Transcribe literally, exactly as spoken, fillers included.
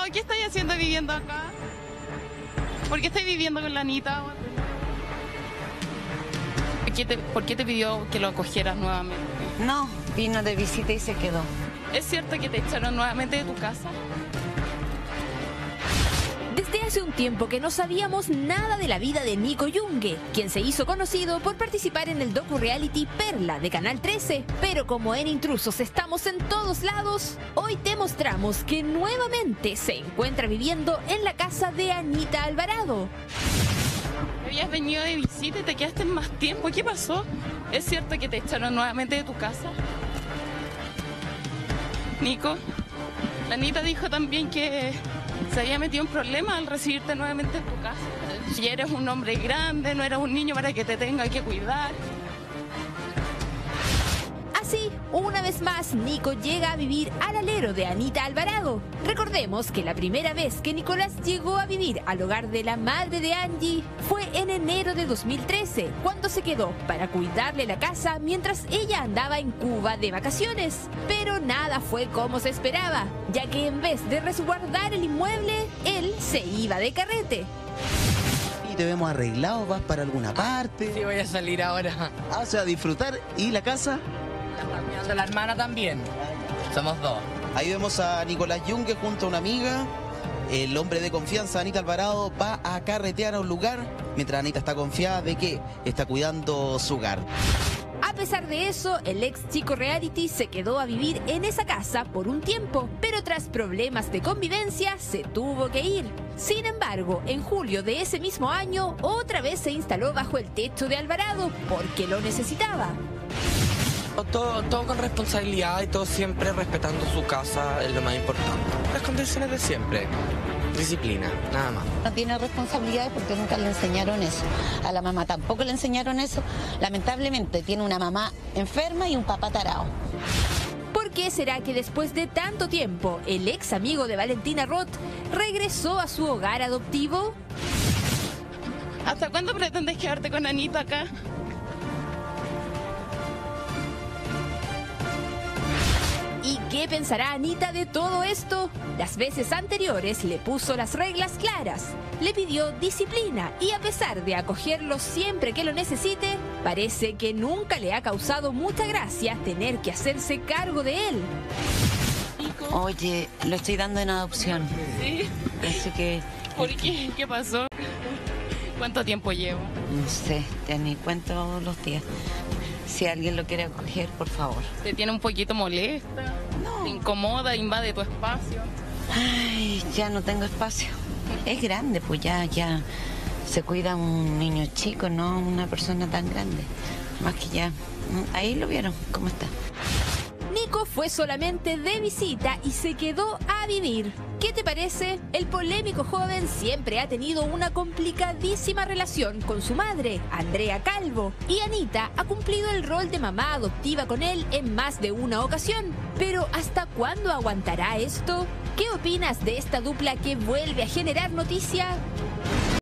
¿qué estáis haciendo viviendo acá? ¿Por qué estáis viviendo con la Anita? ¿Por qué te, por qué te pidió que lo acogieras nuevamente? No, vino de visita y se quedó. ¿Es cierto que te echaron nuevamente de tu casa? Desde hace un tiempo que no sabíamos nada de la vida de Nico Yungue, quien se hizo conocido por participar en el docu-reality Perla de Canal trece. Pero como en Intrusos estamos en todos lados, hoy te mostramos que nuevamente se encuentra viviendo en la casa de Anita Alvarado. Habías venido de visita y te quedaste más tiempo. ¿Qué pasó? ¿Es cierto que te echaron nuevamente de tu casa? Nico, la Anita dijo también que se había metido en problemas al recibirte nuevamente en tu casa. Si eres un hombre grande, no eres un niño para que te tenga que cuidar. Así, una vez más, Nico llega a vivir al alero de Anita Alvarado. Recordemos que la primera vez que Nicolás llegó a vivir al hogar de la madre de Angie fue en enero de dos mil trece, cuando se quedó para cuidarle la casa mientras ella andaba en Cuba de vacaciones. Pero nada fue como se esperaba, ya que en vez de resguardar el inmueble, él se iba de carrete. Y te vemos arreglado, vas para alguna parte. Sí, voy a salir ahora. Ah, o sea, a disfrutar. ¿Y la casa? La está cuidando la hermana también. Somos dos. Ahí vemos a Nicolás Yungue junto a una amiga. El hombre de confianza, Anita Alvarado, va a carretear a un lugar mientras Anita está confiada de que está cuidando su hogar. A pesar de eso, el ex chico reality se quedó a vivir en esa casa por un tiempo, pero tras problemas de convivencia se tuvo que ir. Sin embargo, en julio de ese mismo año, otra vez se instaló bajo el techo de Alvarado porque lo necesitaba. Todo, todo con responsabilidad y todo siempre respetando su casa es lo más importante. Las condiciones de siempre. Disciplina, nada más. No tiene responsabilidades porque nunca le enseñaron eso. A la mamá tampoco le enseñaron eso. Lamentablemente tiene una mamá enferma y un papá tarao. ¿Por qué será que después de tanto tiempo el ex amigo de Valentina Roth regresó a su hogar adoptivo? ¿Hasta cuándo pretendes quedarte con Anita acá? ¿Y qué pensará Anita de todo esto? Las veces anteriores le puso las reglas claras, le pidió disciplina y a pesar de acogerlo siempre que lo necesite, parece que nunca le ha causado mucha gracia tener que hacerse cargo de él. Oye, lo estoy dando en adopción. ¿Sí? Así que... ¿Por qué? ¿Qué pasó? ¿Cuánto tiempo llevo? No sé, ya ni cuento los días. Si alguien lo quiere acoger, por favor. ¿Te tiene un poquito molesta? No. ¿Te incomoda? ¿Invade tu espacio? Ay, ya no tengo espacio. Es grande, pues ya, ya se cuida un niño chico, no una persona tan grande. Más que ya. Ahí lo vieron, cómo está. Nico fue solamente de visita y se quedó a vivir. ¿Qué te parece? El polémico joven siempre ha tenido una complicadísima relación con su madre, Andrea Calvo, y Anita ha cumplido el rol de mamá adoptiva con él en más de una ocasión. Pero ¿hasta cuándo aguantará esto? ¿Qué opinas de esta dupla que vuelve a generar noticia?